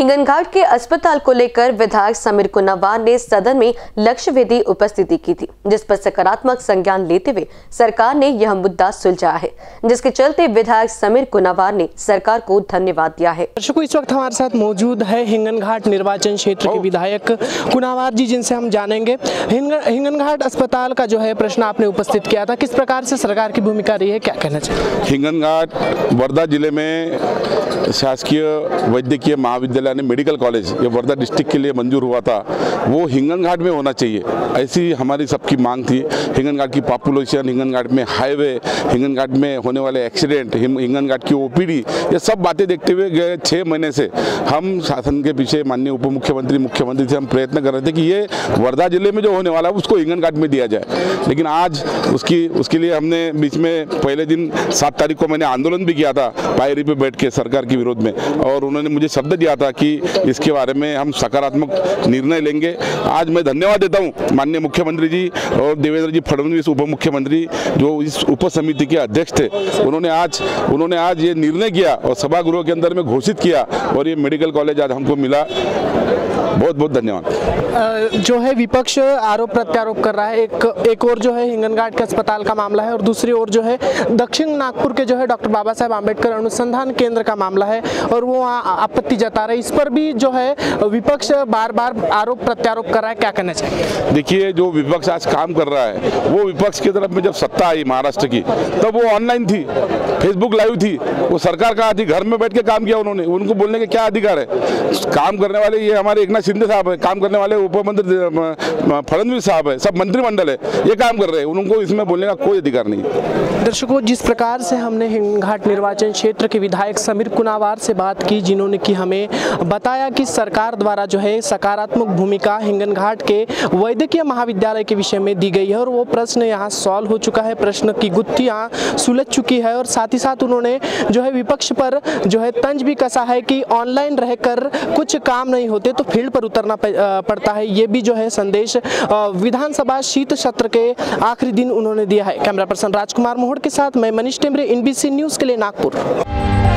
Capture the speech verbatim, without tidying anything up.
हिंगनघाट के अस्पताल को लेकर विधायक समीर कुन्नावार ने सदन में लक्ष्यवेधी उपस्थिति की थी, जिस पर सकारात्मक संज्ञान लेते हुए सरकार ने यह मुद्दा सुलझाया है, जिसके चलते विधायक समीर कुन्नावार ने सरकार को धन्यवाद दिया है। दर्शकों, इस वक्त हमारे साथ मौजूद है हिंगनघाट निर्वाचन क्षेत्र के विधायक कुन्नावार जी, जिनसे हम जानेंगे हिंगनघाट अस्पताल का जो है प्रश्न आपने उपस्थित किया था, किस प्रकार से सरकार की भूमिका रही है, क्या कहना चाहिए? हिंगनघाट वर्धा जिले में शासकीय वैद्यकीय महाविद्यालय ने मेडिकल कॉलेज ये वर्धा डिस्ट्रिक्ट के लिए मंजूर हुआ था, वो हिंगनघाट में होना चाहिए, ऐसी हमारी सबकी मांग थी। हिंगनघाट की पॉपुलेशन, हिंगनघाट में हाईवे, हिंगनघाट में होने वाले एक्सीडेंट, हिंगनघाट की ओपीडी, ये सब बातें देखते हुए गए छः महीने से हम शासन के पीछे माननीय उप मुख्यमंत्री मुख्यमंत्री से हम प्रयत्न कर रहे थे कि ये वर्धा जिले में जो होने वाला है उसको हिंगनघाट में दिया जाए। लेकिन आज उसकी उसके लिए हमने बीच में पहले दिन सात तारीख को मैंने आंदोलन भी किया था पायरी पे बैठ के सरकार के विरोध में, और उन्होंने मुझे शब्द दिया था कि इसके बारे में हम सकारात्मक निर्णय लेंगे। आज मैं धन्यवाद देता हूं माननीय मुख्यमंत्री जी और देवेंद्र जी फडणवीस उप मुख्यमंत्री जो इस उप समिति के अध्यक्ष थे, उन्होंने आज उन्होंने आज ये निर्णय किया और सभागृह के अंदर में घोषित किया और ये मेडिकल कॉलेज आज हमको मिला। बहुत बहुत धन्यवाद। जो है विपक्ष आरोप प्रत्यारोप कर रहा है, एक एक और जो है हिंगनघाट के अस्पताल का मामला है और दूसरी ओर जो है दक्षिण नागपुर के जो है डॉक्टर बाबा साहेब आम्बेडकर अनुसंधान केंद्र का मामला है और वो आपत्ति जता रहे। इस पर भी जो है विपक्ष बार बार आरोप प्रत्यारोप कर रहा है, क्या कहना चाहिए? देखिए, जो विपक्ष आज काम कर रहा है वो विपक्ष की तरफ में जब सत्ता आई महाराष्ट्र की तब वो ऑनलाइन थी, फेसबुक लाइव थी, वो सरकार का थी, घर में बैठ के काम किया उन्होंने, उनको बोलने के क्या अधिकार है? काम करने वाले ये हमारे एक नाथ शिंदे साहब है, काम करने वाले उप मंत्री फडणवीस साहब है, सब मंत्रिमंडल है, ये काम कर रहे हैं, उनको इसमें बोलने का कोई अधिकार नहीं है। दर्शकों, जिस प्रकार से हमने हिंगनघाट निर्वाचन क्षेत्र के विधायक समीर कुन्नावार से बात की, जिन्होंने कि हमें बताया कि सरकार द्वारा जो है सकारात्मक भूमिका हिंगनघाट के वैद्यकीय महाविद्यालय के विषय में दी गई है और वो प्रश्न यहाँ सॉल्व हो चुका है, प्रश्न की गुत्थी यहाँ सुलझ चुकी है। और साथ ही साथ उन्होंने जो है विपक्ष पर जो है तंज भी कसा है कि ऑनलाइन रहकर कुछ काम नहीं होते तो फील्ड पर उतरना पड़ता है। ये भी जो है संदेश विधानसभा शीत सत्र के आखिरी दिन उन्होंने दिया है। कैमरा पर्सन राजकुमार मोहड़ के साथ मैं मनीष टेमरे, एनबीसी न्यूज के लिए नागपुर।